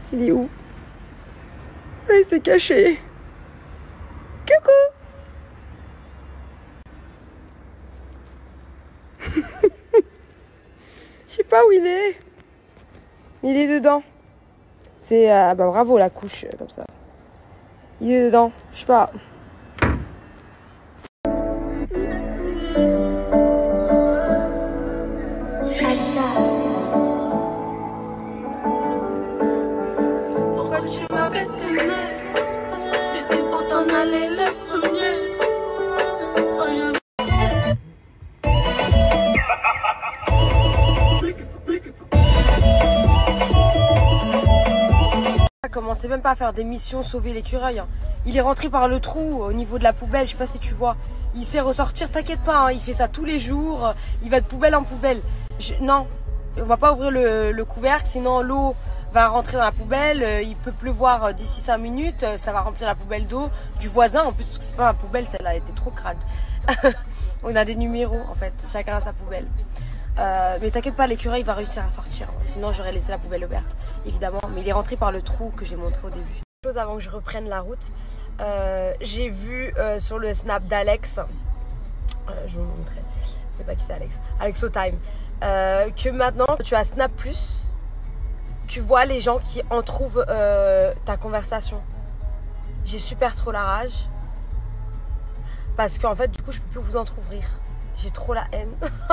Il est où? Ah, il s'est caché. Coucou. Je sais pas où il est. Il est dedans. C'est bah bravo la couche comme ça. Il est dedans. Je sais pas. Pourquoi tu m'avais aimé? C'est pour t'en aller le premier. Il a commencé même pas à faire des missions sauver l'écureuil. Hein. Il est rentré par le trou au niveau de la poubelle, je sais pas si tu vois. Il sait ressortir, t'inquiète pas, hein, il fait ça tous les jours. Il va de poubelle en poubelle. Non, on va pas ouvrir le couvercle, sinon l'eau va rentrer dans la poubelle. Il peut pleuvoir d'ici 5 minutes, ça va remplir la poubelle d'eau du voisin. En plus, c'est pas ma poubelle, celle-là, elle était trop crade. On a des numéros en fait, chacun a sa poubelle. Mais t'inquiète pas, l'écureuil va réussir à sortir. Sinon, j'aurais laissé la poubelle ouverte, évidemment. Mais il est rentré par le trou que j'ai montré au début. Chose avant que je reprenne la route, j'ai vu sur le snap d'Alex, je vais vous montrer, je sais pas qui c'est Alex, Alexotime, que maintenant tu as Snap Plus, tu vois les gens qui en trouvent ta conversation. J'ai super trop la rage parce qu'en fait, du coup, je peux plus vous entrouvrir. J'ai trop la haine.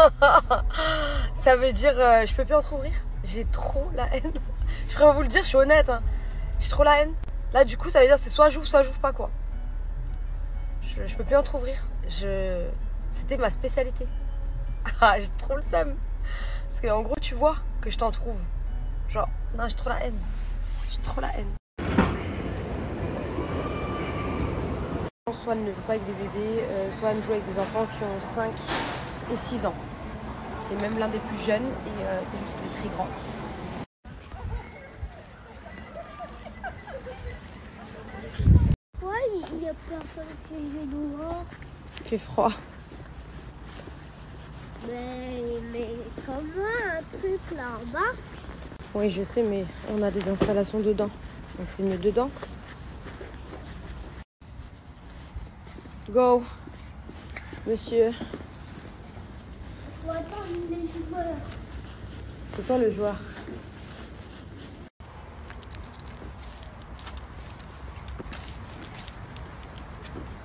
Ça veut dire je peux plus entrouvrir. J'ai trop la haine. Je pourrais vous le dire, je suis honnête. Hein. J'ai trop la haine. Là, du coup, ça veut dire c'est soit j'ouvre pas quoi. Je peux plus entrouvrir. C'était ma spécialité. Ah, j'ai trop le seum. Parce qu'en gros, tu vois que je t'en trouve. Genre, non, j'ai trop la haine. J'ai trop la haine. Swan ne joue pas avec des bébés. Swan joue avec des enfants qui ont 5 et 6 ans. C'est même l'un des plus jeunes et c'est juste qu'il est très grand. Ouais, il y a personne qui est dehors. Il fait froid. Mais comment un truc là-bas? Oui, je sais, mais on a des installations dedans. Donc c'est mieux dedans. Go, monsieur. Oh, attends, il est joueur. C'est toi le joueur.